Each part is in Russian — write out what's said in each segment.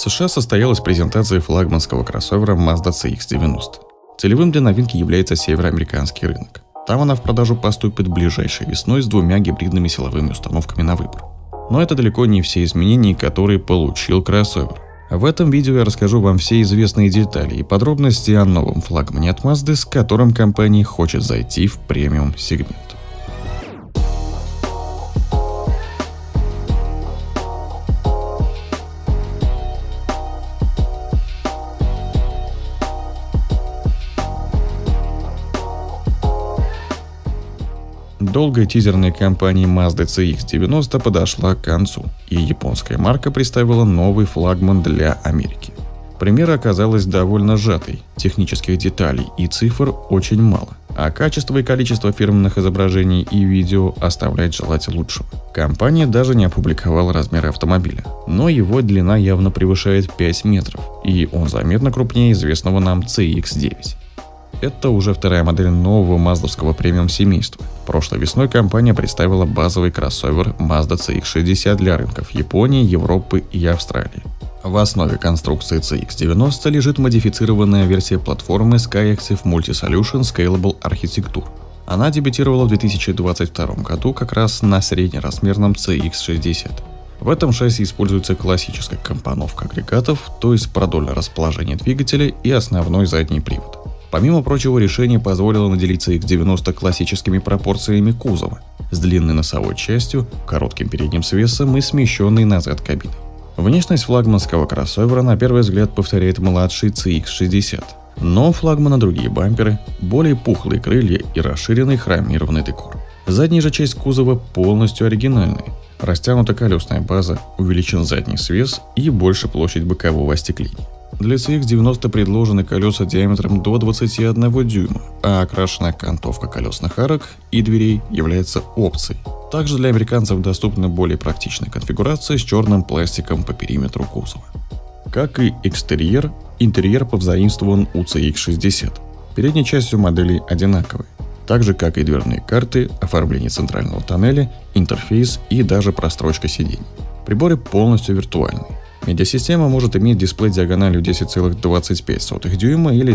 США состоялась презентация флагманского кроссовера Mazda CX-90. Целевым для новинки является североамериканский рынок. Там она в продажу поступит ближайшей весной с 2 гибридными силовыми установками на выбор. Но это далеко не все изменения, которые получил кроссовер. В этом видео я расскажу вам все известные детали и подробности о новом флагмане от Mazda, с которым компания хочет зайти в премиум-сегмент. Долгая тизерная кампания Mazda CX-90 подошла к концу, и японская марка представила новый флагман для Америки. Премьера оказалась довольно сжатой, технических деталей и цифр очень мало, а качество и количество фирменных изображений и видео оставляет желать лучшего. Компания даже не опубликовала размеры автомобиля, но его длина явно превышает 5 метров, и он заметно крупнее известного нам CX-9. Это уже вторая модель нового маздовского премиум-семейства. Прошлой весной компания представила базовый кроссовер Mazda CX-60 для рынков Японии, Европы и Австралии. В основе конструкции CX-90 лежит модифицированная версия платформы SkyActiv Multi-Solution Scalable Architecture. Она дебютировала в 2022 году как раз на среднеразмерном CX-60. В этом шасси используется классическая компоновка агрегатов, то есть продольное расположение двигателя и основной задний привод. Помимо прочего, решение позволило наделить CX-90 классическими пропорциями кузова, с длинной носовой частью, коротким передним свесом и смещенной назад кабиной. Внешность флагманского кроссовера на первый взгляд повторяет младший CX-60, но флагмана другие бамперы, более пухлые крылья и расширенный хромированный декор. Задняя же часть кузова полностью оригинальная. Растянута колесная база, увеличен задний свес и больше площадь бокового остекления. Для CX-90 предложены колеса диаметром до 21 дюйма, а окрашенная окантовка колесных арок и дверей является опцией. Также для американцев доступна более практичная конфигурация с черным пластиком по периметру кузова. Как и экстерьер, интерьер повзаимствован у CX-60. Передняя часть у моделей одинаковая, так же как и дверные карты, оформление центрального тоннеля, интерфейс и даже прострочка сидений. Приборы полностью виртуальные. Медиасистема может иметь дисплей диагональю 10,25 дюйма или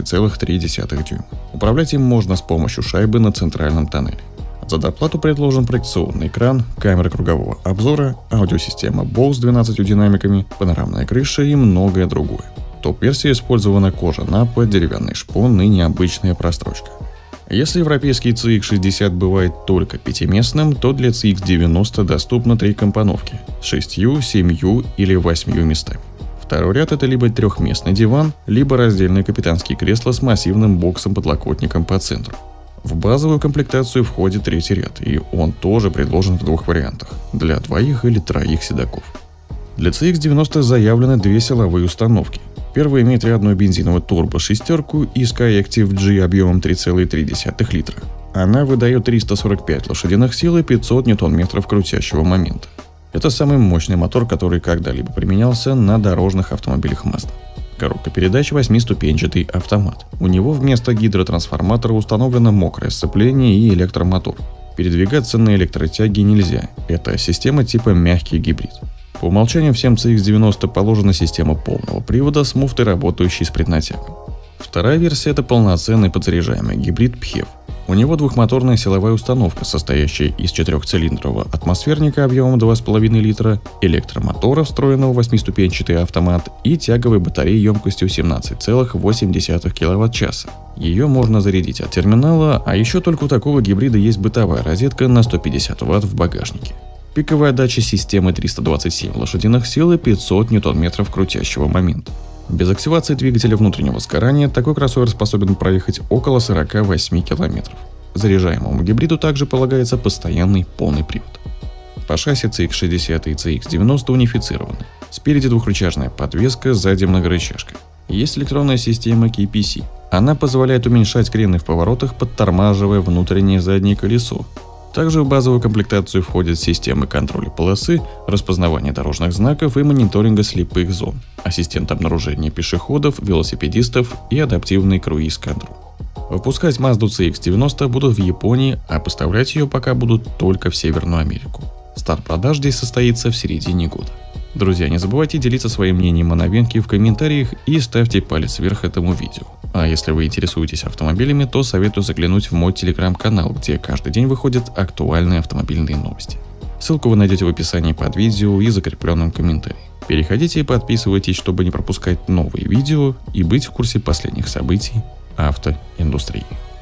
12,3 дюйма. Управлять им можно с помощью шайбы на центральном тоннеле. За доплату предложен проекционный экран, камера кругового обзора, аудиосистема Bose с 12 динамиками, панорамная крыша и многое другое. В топ-версии использована кожа напа, деревянный шпон и необычная прострочка. Если европейский CX-60 бывает только 5-местным, то для CX-90 доступно 3 компоновки – 6, 7 или 8 местами. Второй ряд – это либо 3-местный диван, либо раздельное капитанские кресла с массивным боксом-подлокотником по центру. В базовую комплектацию входит 3-й ряд, и он тоже предложен в 2 вариантах – для 2 или 3 седаков. Для CX-90 заявлены 2 силовые установки. Первая имеет рядную бензиновую турбо-шестерку и SkyActiv G объемом 3,3 литра. Она выдает 345 лошадиных сил и 500 ньютон-метров крутящего момента. Это самый мощный мотор, который когда-либо применялся на дорожных автомобилях Mazda. Коробка передач 8-ступенчатый автомат. У него вместо гидротрансформатора установлено мокрое сцепление и электромотор. Передвигаться на электротяге нельзя. Это система типа мягкий гибрид. По умолчанию всем CX-90 положена система полного привода с муфтой, работающей с преднатягом. Вторая версия – это полноценный подзаряжаемый гибрид PHEV. У него двухмоторная силовая установка, состоящая из 4-цилиндрового атмосферника объемом 2,5 литра, электромотора, встроенного в 8-ступенчатый автомат и тяговой батареи емкостью 17,8 кВт-часа. Ее можно зарядить от терминала, а еще только у такого гибрида есть бытовая розетка на 150 Вт в багажнике. Пиковая отдача системы 327 лошадиных сил и 500 ньютон-метров крутящего момента. Без активации двигателя внутреннего сгорания такой кроссовер способен проехать около 48 километров. Заряжаемому гибриду также полагается постоянный полный привод. По шасси CX-60 и CX-90 унифицированы. Спереди двухрычажная подвеска, сзади многорычажка. Есть электронная система KPC. Она позволяет уменьшать крены в поворотах, подтормаживая внутреннее заднее колесо. Также в базовую комплектацию входят системы контроля полосы, распознавания дорожных знаков и мониторинга слепых зон, ассистент обнаружения пешеходов, велосипедистов и адаптивный круиз-контроль. Выпускать Mazda CX-90 будут в Японии, а поставлять ее пока будут только в Северную Америку. Старт продаж здесь состоится в середине года. Друзья, не забывайте делиться своим мнением о новинке в комментариях и ставьте палец вверх этому видео. А если вы интересуетесь автомобилями, то советую заглянуть в мой телеграм-канал, где каждый день выходят актуальные автомобильные новости. Ссылку вы найдете в описании под видео и закрепленном комментарии. Переходите и подписывайтесь, чтобы не пропускать новые видео и быть в курсе последних событий автоиндустрии.